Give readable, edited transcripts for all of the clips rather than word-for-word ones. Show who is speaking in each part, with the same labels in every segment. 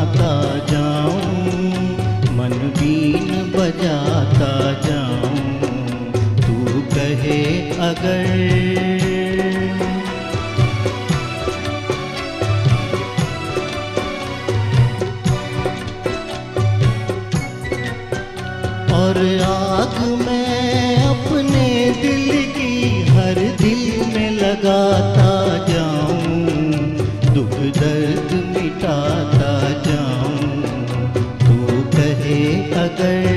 Speaker 1: सुनाता जाऊं, मन बीन बजाता जाऊं, तू कहे अगर। और आग मैं अपने दिल की हर दिल में लगाता जाऊं, दुख दर्द मिटाता जाऊं, तू कहे अगर।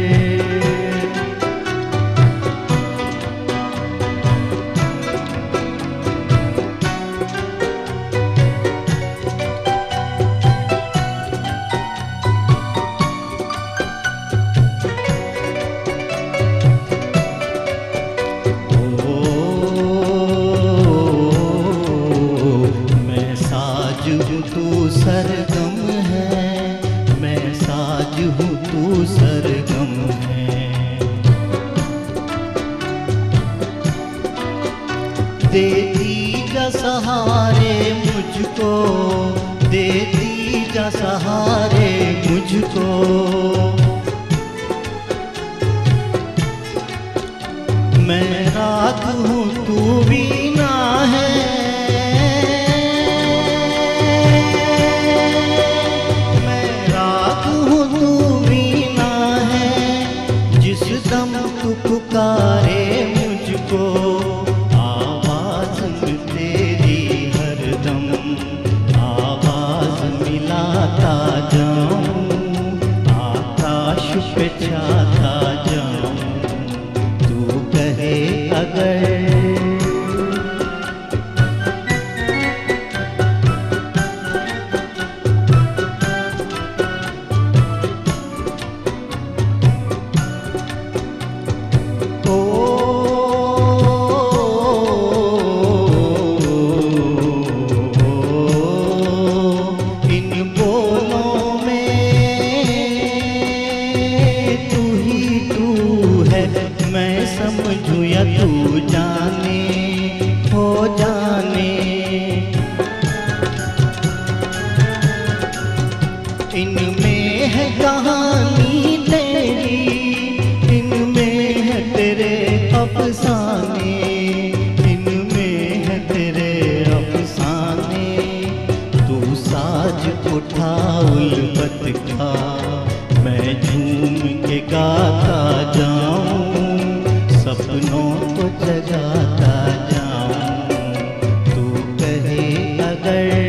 Speaker 1: तू सरगम है, मैं साज हूँ, तू सरगम है। देती जा सहारे मुझको, देती जा सहारे मुझको, मैं रात हूँ तू वीणा है। तू पुकारे मुझको, आवाज तेरी हरदम, आवाज मिलाता जाऊं, आकाश पे छाता जाऊं, तू कहे अगर। मैं समझूं या तू जाने हो जाने, इनमें है कहानी तेरी, इनमें है तेरे अफसाने, इनमें है तेरे अफसाने। तू साज उठा उल्फत का, मैं झूम के गाता जाऊं, सपनों को जगाता जाऊं, तू कहे अगर।